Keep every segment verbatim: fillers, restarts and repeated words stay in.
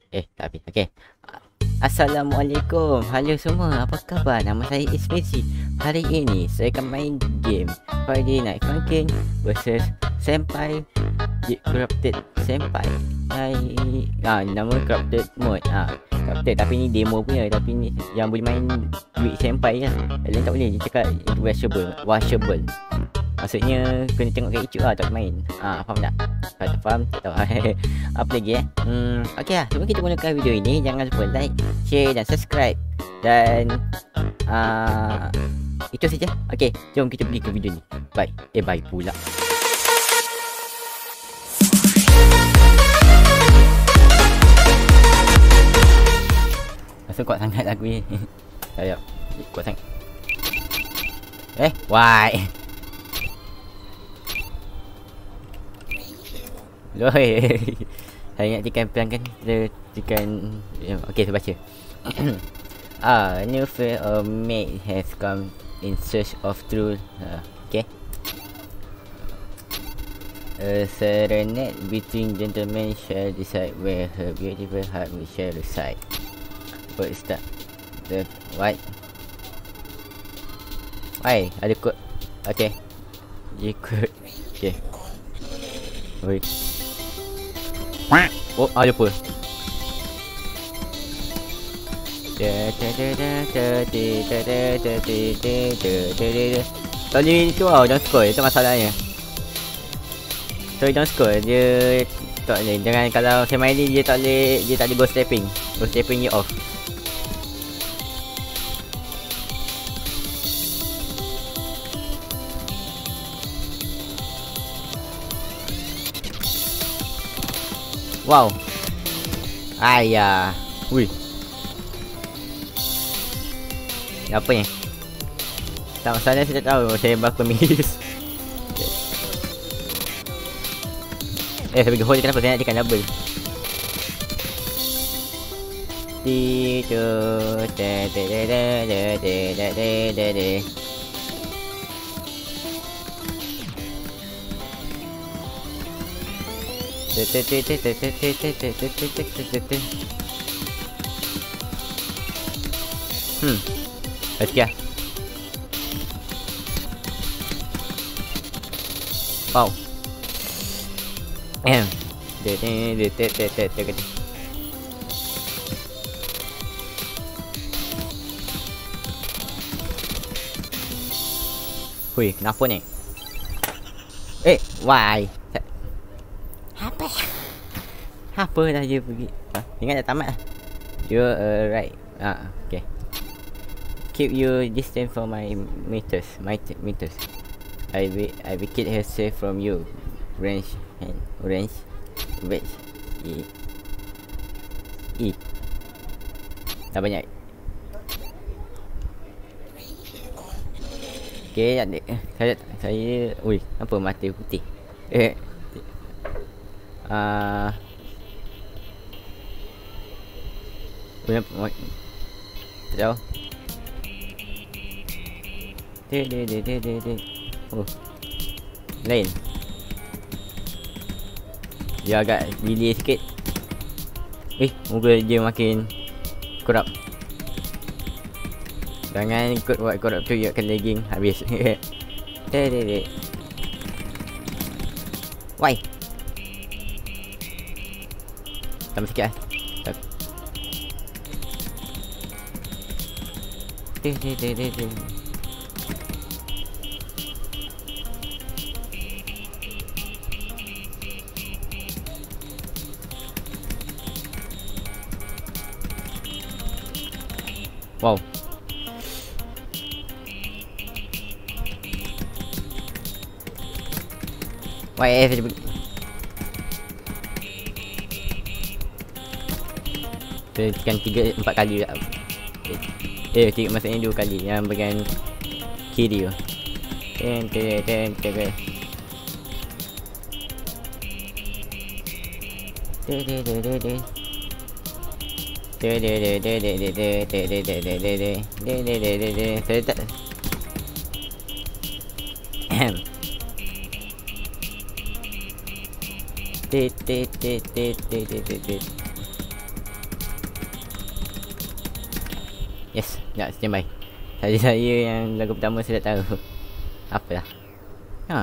Eh, tak habis. Okey. Assalamualaikum. Halo semua. Apa khabar? Nama saya Ismisi. Hari ini saya akan main game Friday Night Funkin' versus Senpai Corrupted Senpai. Hai. Ah, nama Corrupted Mode. Ah, Corrupted tapi ni demo punya, tapi ni yang boleh main duit Senpai lah. Yang lain tak boleh. Dia cakap itu washable, washable. Maksudnya kena tengok kat YouTube lah tak main. Ah, faham tak? Kalau tak faham, tak tahu. Apa lagi eh? Hmm, okey lah. Sebelum kita mulakan video ini, jangan lupa like, share dan subscribe. Dan uh, itu saja. Okey, jom kita pergi ke video ni. Bye. Eh, bye pula. Rasa kuat sangat lagu ni. Sekejap. Kuat sangat. Eh, why? Loi. Saya nak tekan pelan kan. Dia tekan. Okey, saya baca. Ah, new fear of mate has come in search of truth. Uh, okay. A serenade between gentlemen shall decide where her beautiful heart will shall reside. What is that? The what? Why? Ada kod. Okay. You could. Okay. Oi. Oh, ada apa? Tak boleh tu tau, down scroll, itu masalahnya. So down scroll, dia tak boleh. Jangan kalau saya main ni, dia tak boleh, dia tak boleh go stepping. Go stepping dia off. Wow. Ayah. Wih. Apa ni? Tak masalah, saya tak tahu saya berapa miss. Eh, saya pergi hold kenapa saya nak tekan double. Titu te te te te te te te te. Hmm. Let's Wow. Em. Để để để để để để để cái. Hui, kenapa ni? Eh, why? Apa? Apa dah dia pergi? Ah, ingat dah tamat lah. You're uh, right. Ah, okay. Keep your distance from my meters. My meters. I will I will keep her safe from you. Orange and orange. Veg. E. E. Dah banyak. Okay, adik. Saya saya. Ui, apa mata putih? Eh. Ah. Uh, tak tahu. Dek dek dek dek dek dek. Oh. Lain. Dia agak delay sikit. Eh, muka dia makin corrupt. Jangan ikut buat corrupt tu, dia akan lagging habis. Dek dek dek. Why? Tambah sikit lah. Dek dek dek dek dek. Wow. Why eh saya tekan tiga empat kali lah. Eh, tiga maksudnya dua kali yang bagian kiri tu. Ten ten ten ten. De de de de de. De de de de de de de de de de de de de de de de de. Saya tak. De de de de de de de de. Yes, nak standby. Tadi saya yang lagu pertama saya tak tahu. Apalah. Ha.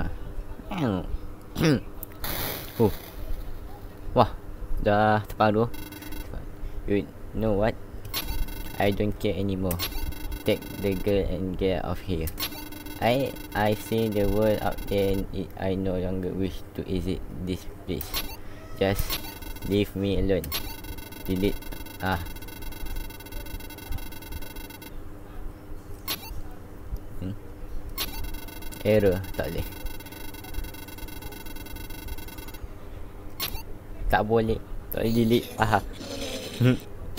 Oh. Wah, dah terparuh. You know what? I don't care anymore. Take the girl and get out of here. I I see the world out there and it, I no longer wish to exit this place. Just leave me alone. Delete. Ah. Hmm. Error, tak boleh. Tak boleh. Tak boleh delete. Faham. Hmm.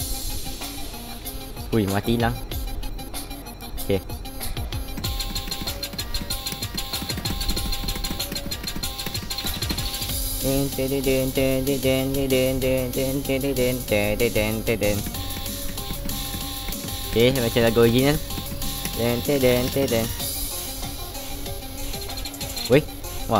Ui, mati hilang. Okay. Okay, macam lagu original. Weh, wah.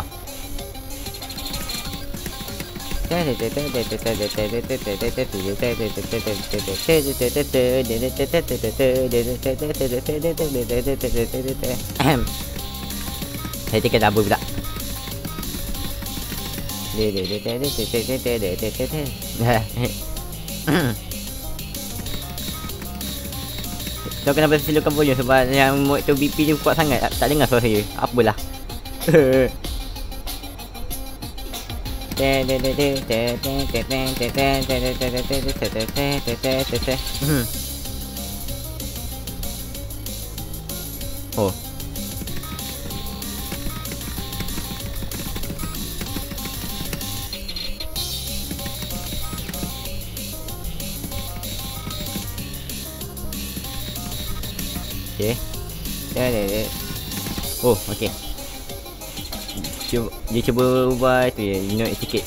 Saya tekan double pula. Tahu kenapa saya silakan volume? Sebab yang mod tu B P dia kuat sangat. Tak, tak dengar suara saya. Apalah. Oh. Okay. Oh, okay. Cuba, dia cuba ubah tu ya, you know, sikit.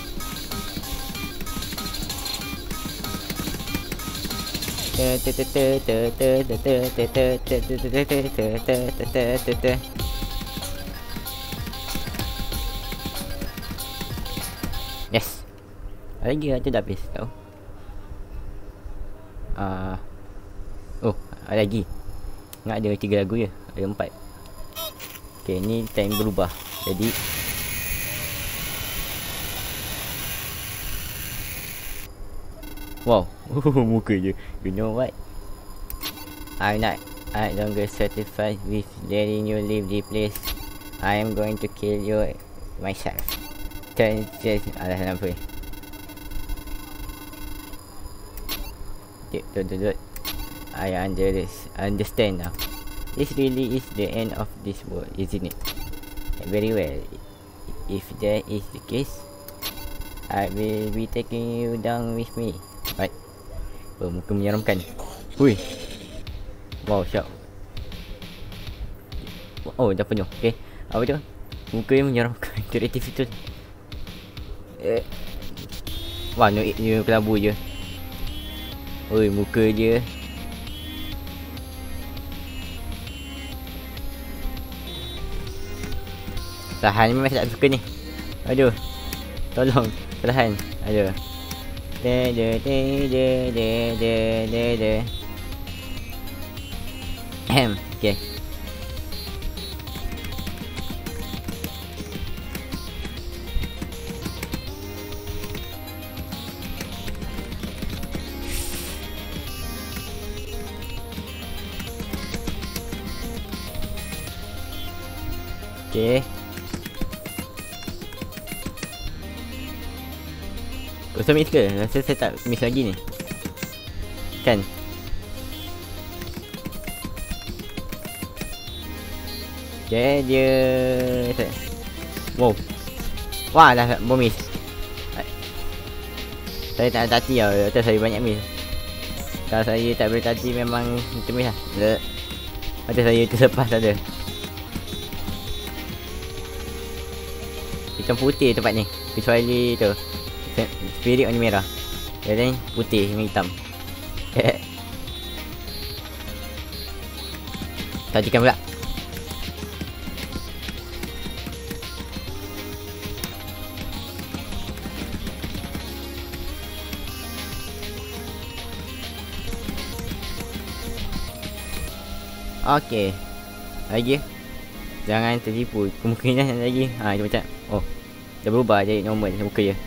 Yes. Ada lagi atau dah habis? Tahu. Ah. Uh, oh, ada lagi. Ingat ada tiga lagu je. Ada empat. Okay, ni time berubah. Jadi wow. Muka je. You know what? I'm not I no longer satisfied with letting you leave the place. I am going to kill you myself. Turn just alah nampak. Dot dot dot. I under this, understand now. This really is the end of this world, isn't it? Very well. If that is the case, I will be taking you down with me. Right? Oh, muka menyeramkan. Hui. Wow, syok. Oh, dah penuh. Okay. Apa tu? Muka yang menyeramkan. Kreatif itu. Eh. Wah, no, ni kelabu je. Oi, muka dia. Tahan, memang saya tak suka ni. Aduh. Tolong. Tahan. Aduh. De de de de de de de de. Ahem. Okay. Okay. Kau miss ke? Rasa saya tak miss lagi ni. Kan? Okay, dia... Wow. Wah, dah bom miss. Saya tak ada tati tau. Atau saya banyak miss. Kalau saya tak boleh tati memang itu miss lah. Atau saya terlepas ada. Hitam putih tempat ni. Kecuali tu Spirit warna merah. Dan putih dengan hitam. Tajikan pula. Okey. Lagi. Jangan tertipu. Kemungkinan lagi. Ha, dia macam oh. Dah berubah jadi normal muka dia.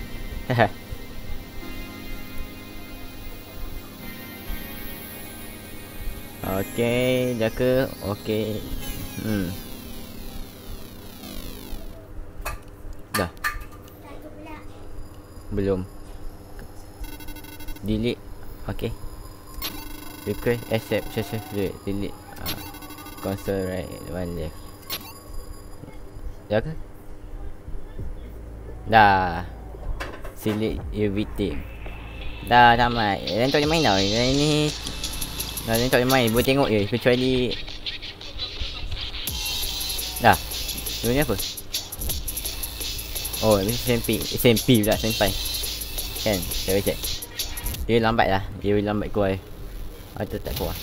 Okey, dah ke? Okey. Hmm. Dah. Belum. Delete. Okey. Request accept successfully. Delete. Uh, console right one left. Dah ke? Dah. Select your victim. Dah tamat. Dan tak boleh main tau. Dan ini dah dan tak boleh main. Boleh tengok je. Kecuali dah. Dulu ni apa? Oh, ni S M P. S M P pula senpai. Kan? Saya check. Dia lambat lah. Dia lambat keluar. Oh, tu tak keluar.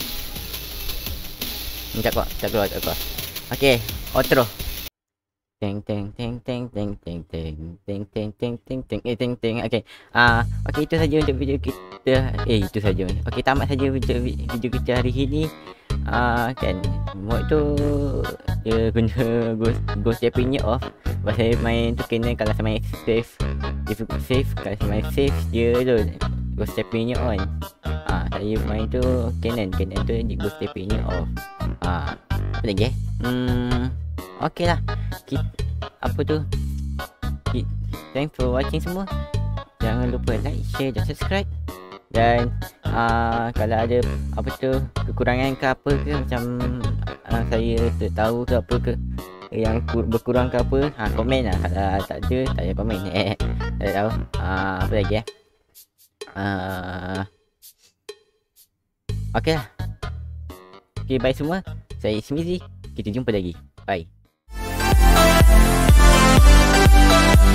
Ni tak keluar. Tak keluar. Tak keluar. Okay. Outro. Teng teng teng teng teng teng teng teng teng teng teng teng eh teng teng. Okey. Ah, okey, itu saja untuk video kita. Eh, itu saja. Okey, tamat saja video video kita hari ini. Ah, kan mod tu dia guna ghost ghost tapping off. Sebab saya main tu kena kalau saya main safe, difficult safe, kalau saya main safe dia tu ghost tapping on. Ah, saya main tu Canon, Canon tu ghost tapping off. Ah, apa lagi eh? Hmm, okey lah. Kita, apa tu? Kita, thanks for watching semua. Jangan lupa like, share dan subscribe. Dan uh, kalau ada apa tu kekurangan ke apa ke macam uh, saya tak tahu ke apa ke yang berkurang ke apa, ha, komen lah. Kalau tak ada, tak payah komen. Eh, tak tahu. Uh, apa lagi eh? Uh, Okey lah. Okay, bye semua. Saya Ismizi. Kita jumpa lagi. Bye.